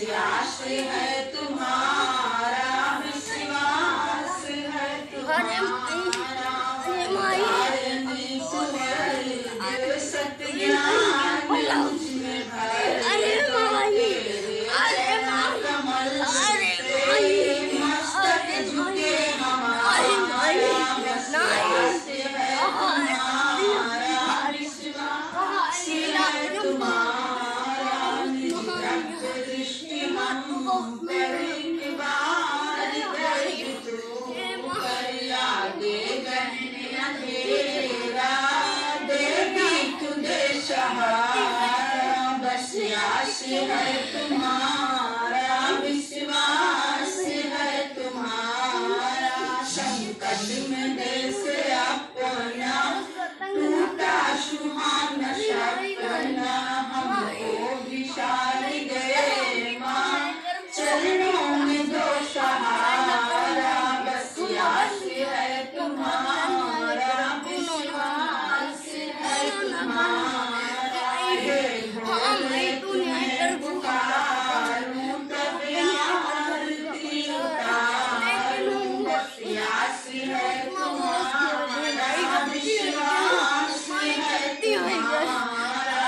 आस है तुम्हारा, विश्वास है तुम्हारा। तारणी कुंवर सत्य ज्ञान मुझ में भर दो, तेरे चरण कमल से मस्तक झुके हमारा। बस आस है तुम्हारा, विश्वास है तुम्हारा। निज दृष्टि हम पर एक बार कर तू कर, आगे गहने अंधेरा देगी तुझे सहारा। बस आस है तुम्हारा, विश्वास है तुम्हारा। संकट में देश अपना टूटा सुहाना सपना, हमको विशाल दे माँ चरणों में दो सहारा। बस आस है तुम्हारा, विश्वास है तुम्हारा। हे भोले तुम्हें पुकारूं तब आरती उतारूं। बस आस है तुम्हारा, विश्वास है तुम्हारा।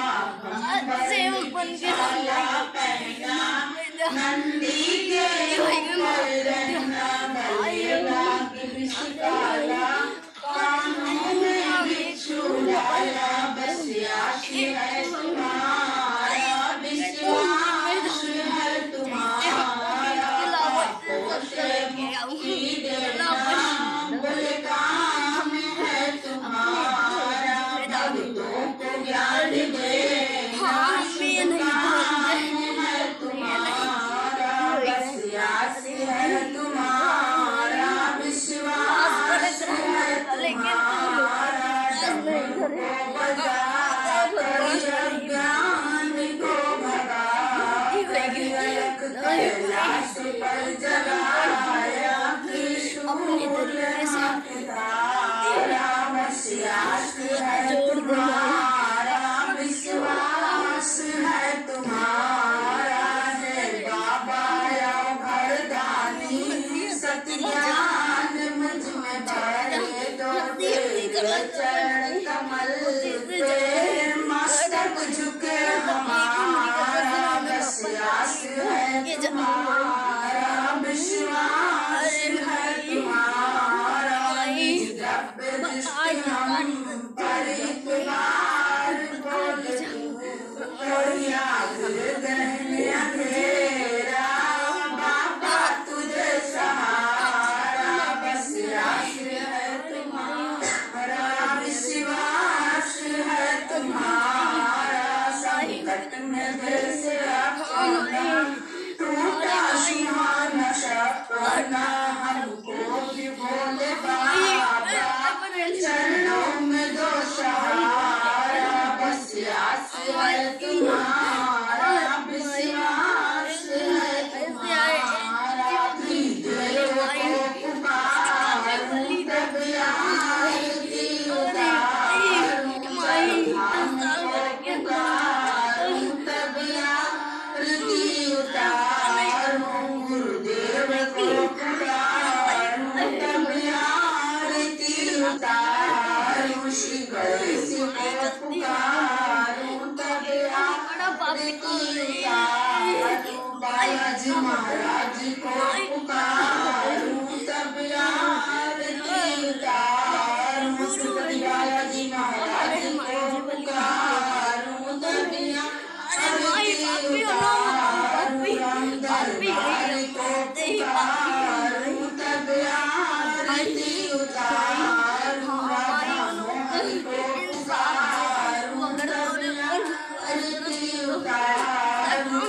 पहना नंदी के ऊपर रहना, बल्लेगा विषकाला कानों में बिच्छू डाला। बस आस है तुम्हारा, विश्वास है तुम्हारा। पापों से मुक्ति देना बल काम है तुम्हारा। भक्तों को ज्ञान देना शुभ काम है तुम्हारा। बस आस है तुम्हारा, विश्वास है तुम्हारा। डमरू को बजा कर अज्ञान को भगा, अलख कैलाश पर जगाया त्रिशूल हाथ धारा। बस आस है तुम्हारा, विश्वास है तुम्हारा। है बाबा या भरदानी सत्य ज्ञान मुझ में भर दो, तेरे चरण कमल पे मस्तक झुके हमारा। बस आस है तुम्हारा, विश्वास है तुम्हारा। निज द्रव्य दृष्टि हम पर एक बार बोल तू कर, आगे गहने अंधेरा बाबा तुझे सहारा। बस आस है तुम्हारा, विश्वास है तुम्हारा। संकट में दिल से अपना टूटा सुहाना सपना, हमको भी भोले बाबा चरणों में दो सहारा। बस आस है तुम्हारा, विश्वास है तुम्हारा। देवों को पुकारूं तब आरती उतारूं, जहान को पुकारूं तब आरती उतारूं। गुरुदेव को पुकारूं तब आरती उतारूं। श्री गणेश को पुकारूं तब आरती उतारूं। बालाजी महाराज को पुकारूं तब आरती उतारूं। श्री बालाजी महाराज को पुकारूं तब आरती उतारूं। राम दरबार को पुकारूं तब आरती उतारूं। राधा मोहन को पुकारूं तब आरती उतारूं।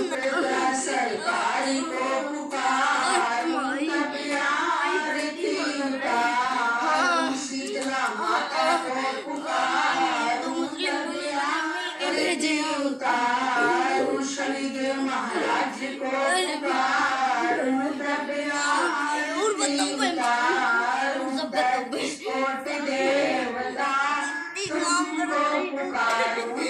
सरकारी को पुकारूं तब आरती उतारूं। शीतला माता को पुकारूं तब आरती उतारूं। शनिदेव महाराज को पुकारूं तब आरती उतारूं। कोटि देवता तुमको पुकारूं